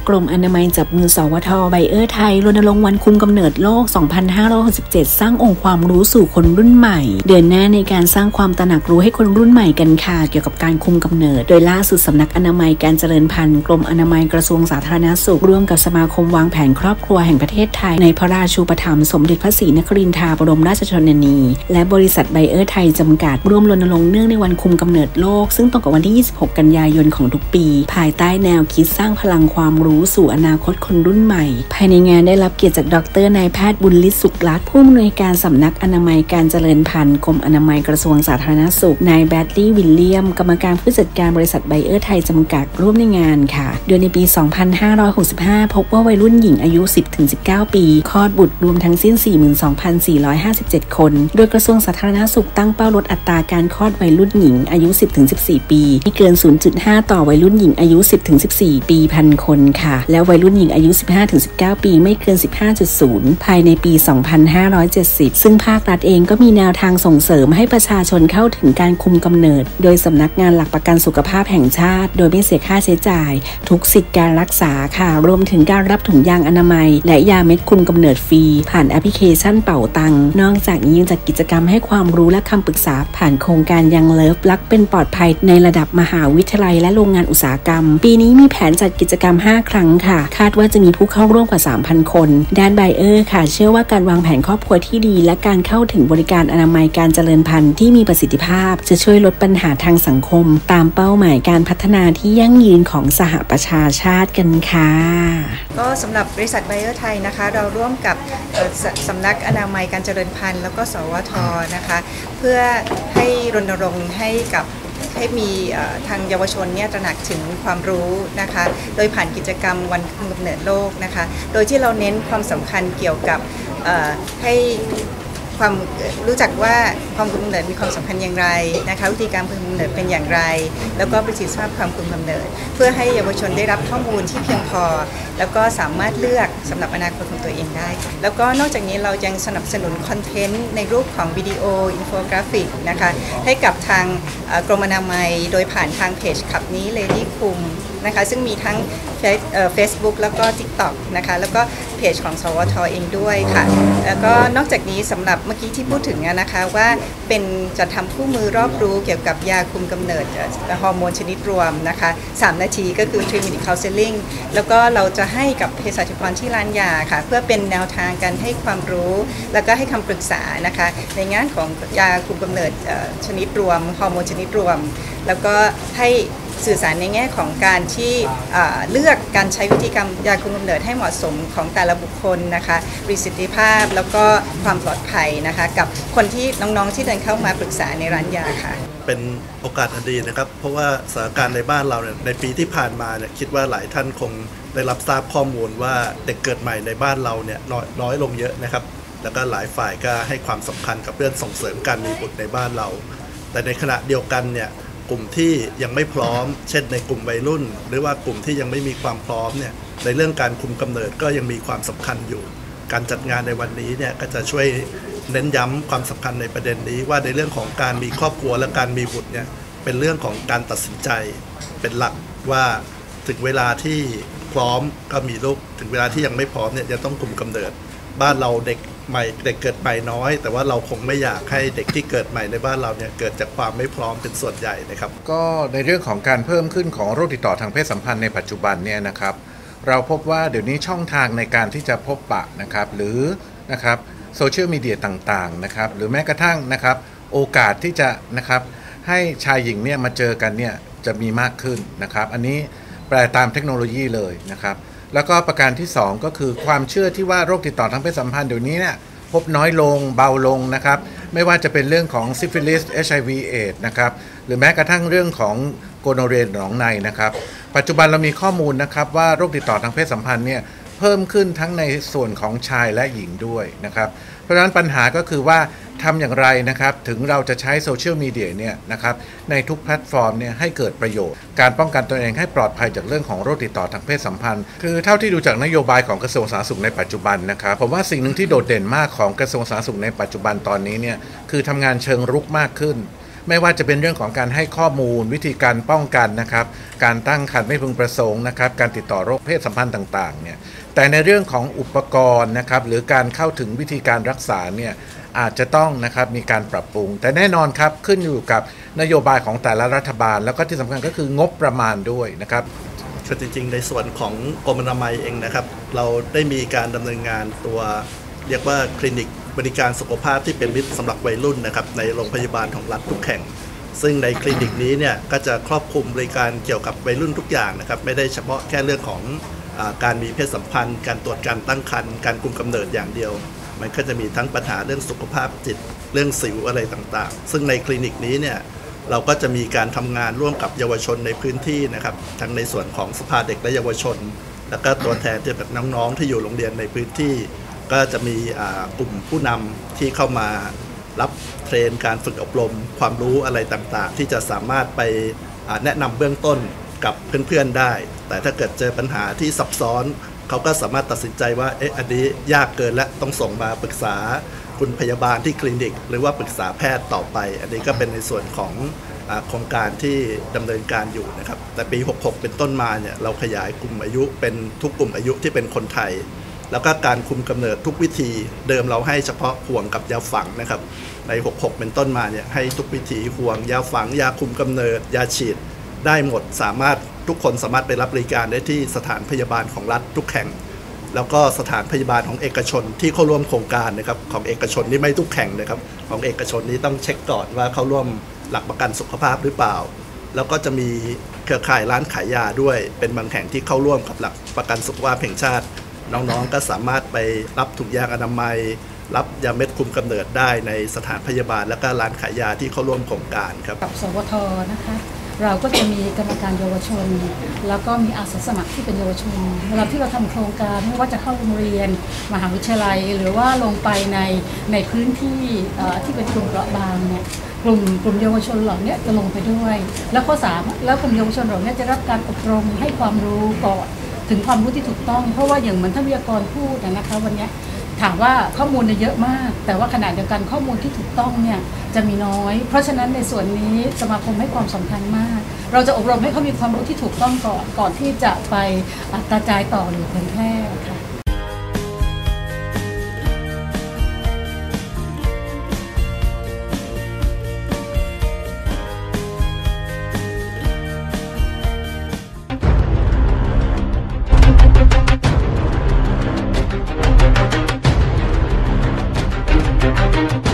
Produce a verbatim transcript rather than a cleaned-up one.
กรมอนามัยจับมือสวทไบเออร์ไทยรณรงค์วันคุมกำเนิดโลก สองพันห้าร้อยหกสิบเจ็ด สร้างองค์ความรู้สู่คนรุ่นใหม่เดินหน้าในการสร้างความตระหนักรู้ให้คนรุ่นใหม่กันค่ะเกี่ยวกับการคุมกำเนิดโดยล่าสุดสำนักอนามัยการเจริญพันธุ์กรมอนามัยกระทรวงสาธารณสุขร่วมกับสมาคมวางแผนครอบครัวแห่งประเทศไทยในพระราชูปถัมภ์สมเด็จพระศรีนครินทราบรมราชชนนีและบริษัทไบเออร์ไทยจำกัดร่วมรณรงค์เนื่องในวันคุมกำเนิดโลกซึ่งตรงกับวันที่ ยี่สิบหก กันยายนของทุกปีภายใต้แนวคิดสร้างพลังความรู้สู่อนาคตคนรุ่นใหม่ภายในงานได้รับเกียรติจากดรนายแพทย์บุญฤทธิ์สุขลักษณ์ผู้อำนวยการสำนักอนามัยการเจริญพันธุ์กรมอนามัยกระทรวงสาธารณสุขนายแบดลี่วิลเลียมกรรมการผู้จัดการบริษัทไบเออร์ไทยจำกัดร่วมในงานค่ะโดยในปี สองพันห้าร้อยหกสิบห้า พบว่าวัยรุ่นหญิงอายุ สิบถึงสิบเก้า ปีคลอดบุตรรวมทั้งสิ้น สี่หมื่นสองพันสี่ร้อยห้าสิบเจ็ด คนโดยกระทรวงสาธารณสุขตั้งเป้าลดอัตราการคลอดวัยรุ่นหญิงอายุ สิบถึงสิบสี่ ปีไม่เกิน ศูนย์จุดห้า ต่อวัยรุ่นหญิงอายุ สิบถึงสิบสี่ ปีพันคนค่ะแล้ววัยรุ่นหญิงอายุ สิบห้าถึงสิบเก้า ปีไม่เกิน สิบห้าจุดศูนย์ ภายในปี สองพันห้าร้อยเจ็ดสิบ ซึ่งภาครัฐเองก็มีแนวทางส่งเสริมให้ประชาชนเข้าถึงการคุมกำเนิดโดยสำนักงานหลักประกันสุขภาพแห่งชาติโดยไม่เสียค่าใช้จ่ายทุกสิทธิการรักษาค่ะรวมถึงการรับถุงยางอนามัยและยาเม็ดคุมกำเนิดฟรีผ่านแอปพลิเคชันเป่าตังนอกจากนี้ยังจัดกิจกรรมให้ความรู้และคำปรึกษาผ่านโครงการยังเลิฟรักเป็นปลอดภัยในระดับมหาวิทยาลัยและโรงงานอุตสาหกรรมปีนี้มีแผนจัดกิจกรรมห้าครั้งค่ะคาดว่าจะมีผู้เข้าร่วมกว่า สามพัน คนด้านไบเออร์ค่ะเชื่อว่าการวางแผนครอบครัวที่ดีและการเข้าถึงบริการอนามัยการเจริญพันธุ์ที่มีประสิทธิภาพจะช่วยลดปัญหาทางสังคมตามเป้าหมายการพัฒนาที่ยั่งยืนของสหประชาชาติกันค่ะก็สำหรับบริษัทไบเออร์ไทยนะคะเราร่วมกับสำนักอนามัยการเจริญพันธุ์แล้วก็สวทนะคะเพื่อให้รณรงค์ให้กับให้มีทางเยาวชนเนี่ยตระหนักถึงความรู้นะคะโดยผ่านกิจกรรมวันคุมกำเนิดโลกนะคะโดยที่เราเน้นความสำคัญเกี่ยวกับให้ความรู้จักว่าความคุมกำเนิดมีความสำคัญอย่างไรนะคะวิธีการคุมกำเนิดเป็นอย่างไรแล้วก็ประสิทธิภาพความคุมกำเนิดเพื่อให้เยาวชนได้รับข้อมูลที่เพียงพอแล้วก็สามารถเลือกสำหรับอนาคตของตัวเองได้แล้วก็นอกจากนี้เรายังสนับสนุนคอนเทนต์ในรูปของวิดีโออินโฟกราฟิกนะคะให้กับทางกรมอนามัยโดยผ่านทางเพจขับนี้ Lady คุมนะคะซึ่งมีทั้งเฟซบุ๊กแล้วก็ ติ๊กต็อก นะคะแล้วก็เพจของสวทเองด้วยค่ะแล้วก็นอกจากนี้สำหรับเมื่อกี้ที่พูดถึงนะคะว่าเป็นจะทำคู่มือรอบรู้เกี่ยวกับยาคุมกำเนิดฮอร์โมนชนิดรวมนะคะสามนาทีก็คือ ทรี มินิท counseling แล้วก็เราจะให้กับเภสัชกรที่ร้านยาค่ะเพื่อเป็นแนวทางการให้ความรู้แล้วก็ให้คำปรึกษานะคะในงานของยาคุมกำเนิดชนิดรวมฮอร์โมนชนิดรวมแล้วก็ให้สื่อสารในแง่ของการที่เลือกการใช้วิธีกรรมยาคุมกำเนิดให้เหมาะสมของแต่ละบุคคลนะคะประสิทธิภาพแล้วก็ความปลอดภัยนะคะกับคนที่น้องๆที่เดินเข้ามาปรึกษาในร้านยาค่ะเป็นโอกาสอันดีนะครับเพราะว่าสถานการณ์ในบ้านเราเนี่ยในปีที่ผ่านมาเนี่ยคิดว่าหลายท่านคงได้รับทราบข้อมูลว่าเด็กเกิดใหม่ในบ้านเราเนี่ยน้อยน้อยลงเยอะนะครับแล้วก็หลายฝ่ายก็ให้ความสำคัญกับเรื่องส่งเสริมการมีบุตรในบ้านเราแต่ในขณะเดียวกันเนี่ยกลุ่มที่ยังไม่พร้อมเช่นในกลุ่มวัยรุ่นหรือว่ากลุ่มที่ยังไม่มีความพร้อมเนี่ยในเรื่องการคุมกำเนิดก็ยังมีความสำคัญอยู่การจัดงานในวันนี้เนี่ยก็จะช่วยเน้นย้ำความสำคัญในประเด็นนี้ว่าในเรื่องของการมีครอบครัวและการมีบุตรเนี่ยเป็นเรื่องของการตัดสินใจเป็นหลักว่าถึงเวลาที่พร้อมก็มีลูกถึงเวลาที่ยังไม่พร้อมเนี่ยจะต้องคุมกำเนิดบ้านเราเด็กใหม่เด็กเกิดใหม่น้อยแต่ว่าเราคงไม่อยากให้เด็กที่เกิดใหม่ในบ้านเราเนี่ยเกิดจากความไม่พร้อมเป็นส่วนใหญ่นะครับก็ในเรื่องของการเพิ่มขึ้นของโรคติดต่อทางเพศสัมพันธ์ในปัจจุบันเนี่ยนะครับเราพบว่าเดี๋ยวนี้ช่องทางในการที่จะพบปะนะครับหรือนะครับโซเชียลมีเดียต่างๆนะครับหรือแม้กระทั่งนะครับโอกาสที่จะนะครับให้ชายหญิงเนี่ยมาเจอกันเนี่ยจะมีมากขึ้นนะครับอันนี้แปลตามเทคโนโลยีเลยนะครับแล้วก็ประการที่สองก็คือความเชื่อที่ว่าโรคติดต่อทางเพศสัมพันธ์เดี๋ยวนี้เนี่ยพบน้อยลงเบาลงนะครับไม่ว่าจะเป็นเรื่องของซิฟิลิส เอช ไอ วี เอดส์นะครับหรือแม้กระทั่งเรื่องของโกโนเรียหนองในนะครับปัจจุบันเรามีข้อมูลนะครับว่าโรคติดต่อทางเพศสัมพันธ์เนี่ยเพิ่มขึ้นทั้งในส่วนของชายและหญิงด้วยนะครับเพราะฉะนั้นปัญหาก็คือว่าทำอย่างไรนะครับถึงเราจะใช้โซเชียลมีเดียเนี่ยนะครับในทุกแพลตฟอร์มเนี่ยให้เกิดประโยชน์การป้องกันตัวเองให้ปลอดภัยจากเรื่องของโรคติดต่อทางเพศสัมพันธ์คือเท่าที่ดูจากนโยบายของกระทรวงสาธารณสุขในปัจจุบันนะครับผมว่าสิ่งหนึ่งที่โดดเด่นมากของกระทรวงสาธารณสุขในปัจจุบันตอนนี้เนี่ยคือทำงานเชิงรุกมากขึ้นไม่ว่าจะเป็นเรื่องของการให้ข้อมูลวิธีการป้องกันนะครับการตั้งครรภ์ไม่พึงประสงค์นะครับการติดต่อโรคเพศสัมพันธ์ต่างๆเนี่ยแต่ในเรื่องของอุปกรณ์นะครับหรือการเข้าถึงวิธีการรักษาเนี่ยอาจจะต้องนะครับมีการปรับปรุงแต่แน่นอนครับขึ้นอยู่กับนโยบายของแต่ละรัฐบาลแล้วก็ที่สำคัญก็คืองบประมาณด้วยนะครับคือจริงๆในส่วนของกรมอนามัยเองนะครับเราได้มีการดำเนินงานตัวเรียกว่าคลินิกบริการสุขภาพที่เป็นมิตรสำหรับวัยรุ่นนะครับในโรงพยาบาลของรัฐทุกแห่งซึ่งในคลินิกนี้เนี่ยก็จะครอบคลุมบริการเกี่ยวกับวัยรุ่นทุกอย่างนะครับไม่ได้เฉพาะแค่เรื่องของอาการมีเพศสัมพันธ์การตรวจการตั้งครรภ์การคุมกำเนิดอย่างเดียวมันก็จะมีทั้งปัญหาเรื่องสุขภาพจิตเรื่องสิวอะไรต่างๆซึ่งในคลินิกนี้เนี่ยเราก็จะมีการทำงานร่วมกับเยาวชนในพื้นที่นะครับทั้งในส่วนของสภาเด็กและเยาวชนแล้วก็ตัวแทนที่แบบน้องๆที่อยู่โรงเรียนในพื้นที่ก็จะมีกลุ่มผู้นำที่เข้ามารับเทรนการฝึกอบรมความรู้อะไรต่างๆที่จะสามารถไปแนะนำเบื้องต้นกับเพื่อนๆได้แต่ถ้าเกิดเจอปัญหาที่ซับซ้อนเขาก็สามารถตัดสินใจว่าเอ๊ะอันนี้ยากเกินและต้องส่งมาปรึกษาคุณพยาบาลที่คลินิกหรือว่าปรึกษาแพทย์ต่อไปอันนี้ก็เป็นในส่วนของโครงการที่ดำเนินการอยู่นะครับแต่ปีหกหกเป็นต้นมาเนี่ยเราขยายกลุ่มอายุเป็นทุกกลุ่มอายุที่เป็นคนไทยแล้วก็การคุมกำเนิดทุกวิธีเดิมเราให้เฉพาะห่วงกับยาฝังนะครับในหกหกเป็นต้นมาเนี่ยให้ทุกวิธีห่วงยาฝังยาคุมกำเนิดยาฉีดได้หมดสามารถทุกคนสามารถไปรับบริการได้ที่สถานพยาบาลของรัฐทุกแห่งแล้วก็สถานพยาบาลของเอกชนที่เข้าร่วมโครงการนะครับของเอกชนนี่ไม่ทุกแห่งนะครับของเอกชนนี้ต้องเช็คก่อนว่าเข้าร่วมหลักประกันสุขภาพหรือเปล่าแล้วก็จะมีเครือข่ายร้านขายยาด้วยเป็นบางแห่งที่เข้าร่วมกับหลักประกันสุขภาพแห่งชาติน้องๆก็สามารถไปรับถุงยางอนามัยรับยาเม็ดคุมกำเนิดได้ในสถานพยาบาลและก็ร้านขายยาที่เข้าร่วมโครงการครับกับสวทนะคะเราก็จะมีกรรมการเยาวชนแล้วก็มีอาสาสมัครที่เป็นเยาวชนเวลาที่เราทำโครงการไม่ว่าจะเข้าโรงเรียนมหาวิทยาลัยหรือว่าลงไปในในพื้นที่ที่เป็นกลุ่มเปราะบางเนี่ยกลุ่มกลุ่มเยาวชนเหล่านี้จะลงไปด้วยแล้วข้อสามแล้วกลุ่มเยาวชนเหล่านี้จะรับการอบรมให้ความรู้ก่อนถึงความรู้ที่ถูกต้องเพราะว่าอย่างเหมือนท่านวิทยากรพูดนะคะวันนี้ถามว่าข้อมูลเนี่ยเยอะมากแต่ว่าขณะเดียวกันข้อมูลที่ถูกต้องเนี่ยจะมีน้อยเพราะฉะนั้นในส่วนนี้สมาคมให้ความสำคัญมากเราจะอบรมให้เขามีความรู้ที่ถูกต้องก่อนก่อนที่จะไปกระจายต่อหรือเผยแพร่ค่ะ Thank you.